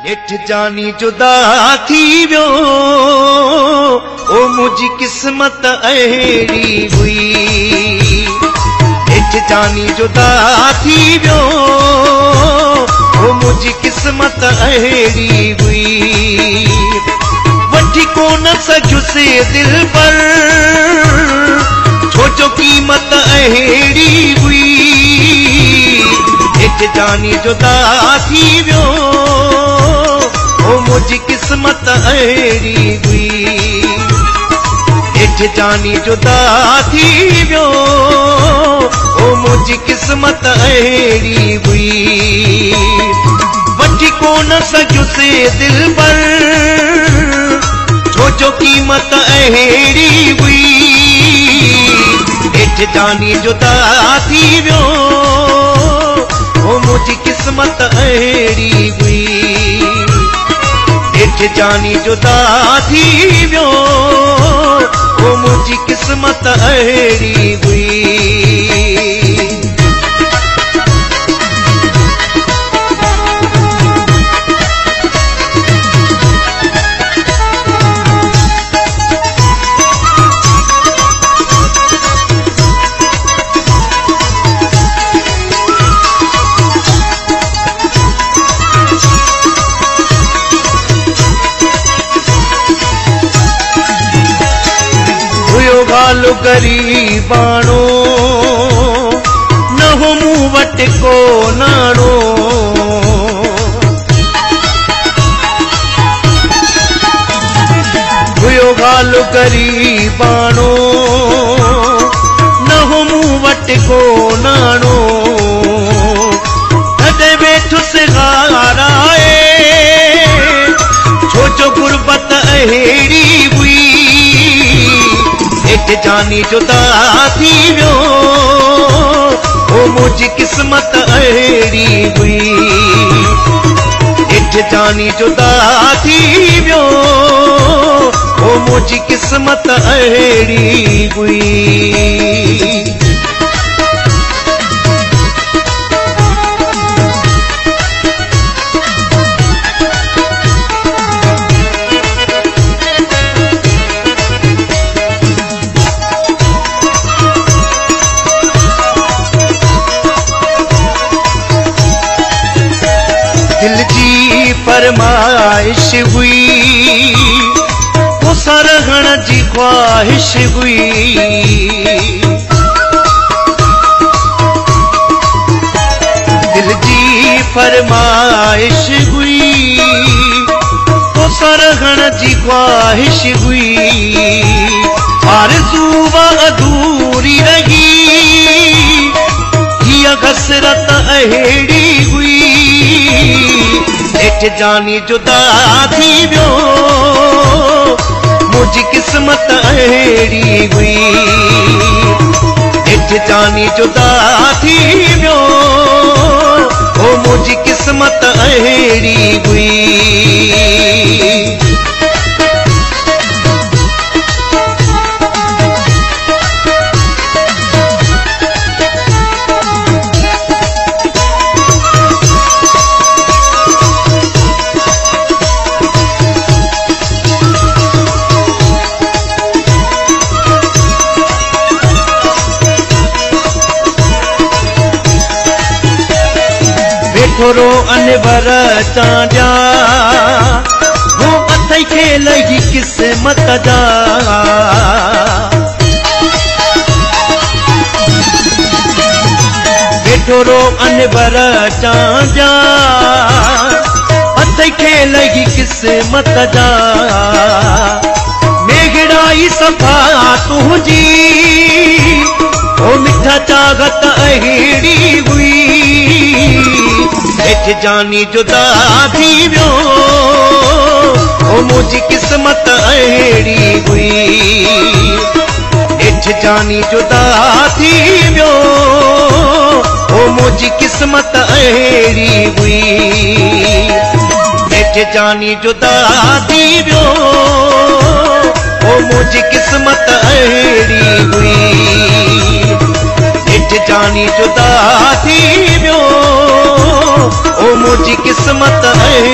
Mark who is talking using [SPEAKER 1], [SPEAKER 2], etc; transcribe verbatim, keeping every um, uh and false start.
[SPEAKER 1] नेठ जानी जुदा थी वियो ओ मुझी किस्मत अहिड़ी हुई। नेठ जानी जुदा थी वियो ओ मुझी किस्मत अहिड़ी हुई। वठी कोन सघुसि दिल पर छो जो क़ीमत अहिड़ी हुई। नेठ जानी जुदा थी वियो ओ मुझी किस्मत अहिड़ी हुई। नेठ जानी जुदा थी वियो ओ मुझी किस्मत अहिड़ी हुई। वठी कोन सघुसि दिल पर छो जो क़ीमत अहिड़ी हुई। नेठ जानी जुदा थी वियो ओ मुझी किस्मत अहिड़ी हुई। नेठ जानी जुदा थी वियो ओ मुझी किस्मत अहिड़ी हुई। गालो गरीबाणो न हो मूं वटि को नाणो। हुयो गालो गरीबाणो न हो मूं वटि को नाणो। तॾहिं वेठुसि हाराए छो जो गुरबत अहिड़ी हुई। नेठ जानी जुदा थी वियो ओ मुझी किस्मत अहिड़ी हुई। नेठ जानी जुदा थी वियो ओ मुझी किस्मत अहिड़ी हुई। दिल जी फरमाइश हुई वो सरहण जी ख्वाहिश हुई। दिल जी फरमाइश हुई वो सरहण जी ख्वाहिश हुई। आरज़ू अधूरी रही ये हसरत अहिड़ी हुई। नेठ जानी जुदा थी वियो मुझी किस्मत अहिड़ी हुई। नेठ जानी जुदा थी वियो ओ मुझी किस्मत अहिड़ी हुई। थोरो अनवर चांडिया वो अथई खे लही किस्मत जा। थोरो अनवर चांडिया अथई खे लही किस्मत जा। मेघड़ाई सफा तुंहिंजी ओ मिठा चागत अहिड़ी हुई। नेठ जानी जुदा थी वियो ओ मुझी किस्मत अहिड़ी हुई। नेठ जानी जुदा थी वियो ओ मुझी किस्मत अहिड़ी हुई। नेठ जानी जुदा थी वियो ओ मुझी किस्मत अहिड़ी हुई। नेठ जानी जुदा थी वियो ओ मुझी किस्मत है।